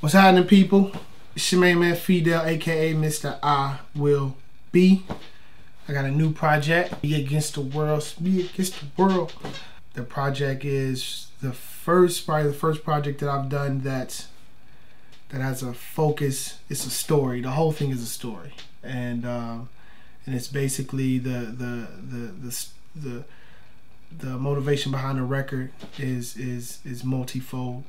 What's happening, people? It's your main man Fidel, aka Mr. I Will Be. I got a new project, Be Against the World. Be Against the World. The project is probably the first project that I've done that has a focus. It's a story. The whole thing is a story, and it's basically the motivation behind the record is multifold.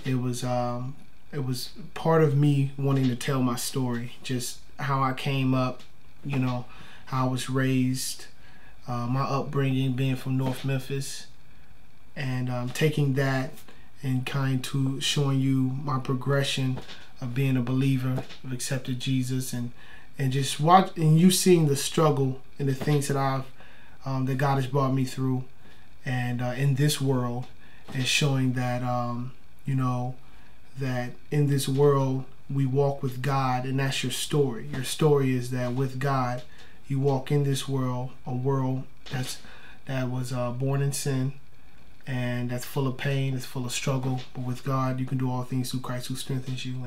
It was part of me wanting to tell my story, just how I came up, you know, how I was raised, my upbringing being from North Memphis, and taking that and kind to showing you my progression of being a believer, of accepted Jesus, and just watching you seeing the struggle and the things that that God has brought me through, and in this world, and showing that you know, that in this world we walk with God, and that's your story. Your story is that with God you walk in this world, a world that was born in sin, and that's full of pain, it's full of struggle, but with God you can do all things through Christ who strengthens you,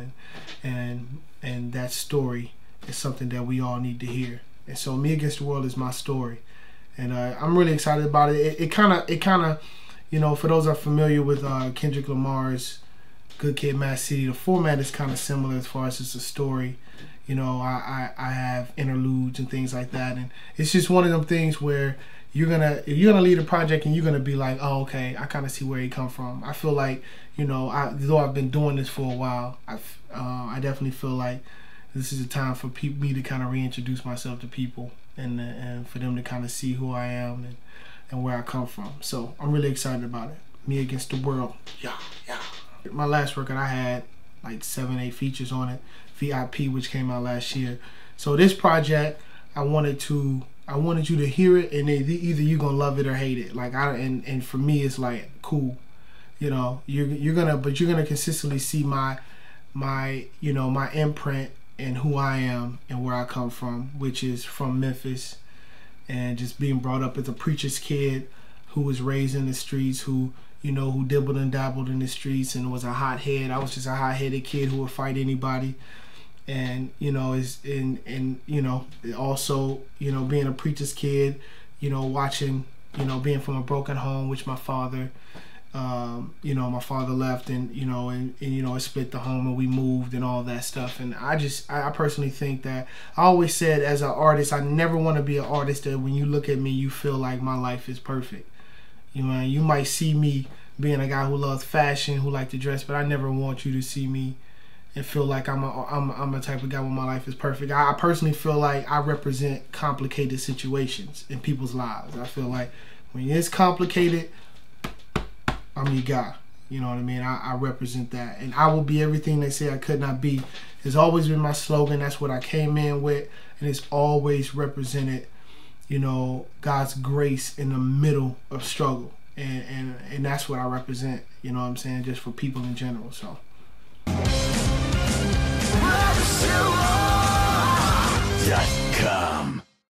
and that story is something that we all need to hear. And so Me Against the World is my story, and I'm really excited about it. It kind of, you know, for those that are familiar with Kendrick Lamar's Good Kid, Mad City, the format is kind of similar as far as it's a story. You know, I have interludes and things like that, and it's just one of them things where you're gonna lead a project and you're gonna be like, oh, okay, I kind of see where he come from. I feel like, you know, though I've been doing this for a while, I definitely feel like this is a time for me to kind of reintroduce myself to people, and for them to kind of see who I am and where I come from. So I'm really excited about it. Me Against the World. Yeah. My last record, I had like 7-8 features on it. VIP, which came out last year. So this project, I wanted you to hear it, and either you're gonna love it or hate it. Like and for me, it's like cool. You know, you're gonna consistently see my you know, my imprint and who I am and where I come from, which is from Memphis, and just being brought up as a preacher's kid who was raised in the streets, who, you know, who dibbled and dabbled in the streets and was a hothead. I was just a hot-headed kid who would fight anybody. And, you know, and you know, also, you know, being a preacher's kid, you know, watching, you know, being from a broken home, which my father, you know, my father left, and you know, and you know, it split the home, and we moved and all that stuff. And I personally think that I always said, as an artist, I never want to be an artist that when you look at me, you feel like my life is perfect. You know, you might see me being a guy who loves fashion, who like to dress, but I never want you to see me and feel like I'm a type of guy where my life is perfect. I personally feel like I represent complicated situations in people's lives. I feel like when it's complicated, I'm your guy. You know what I mean? I represent that, and I will be everything they say I could not be. It's always been my slogan. That's what I came in with, and it's always represented, you know, God's grace in the middle of struggle, and that's what I represent, you know what I'm saying, just for people in general. So Yes.